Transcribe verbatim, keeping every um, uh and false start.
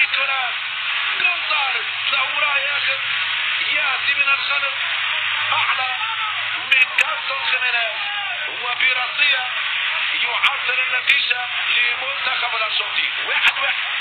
نيكولاس غونزاليز ظهوره ياخذ ياتي من الخلف اعلى من كارلوس خيمينيز وبراسيه يعطل النتيجه لمنتخب الارجنتين. واحد واحد.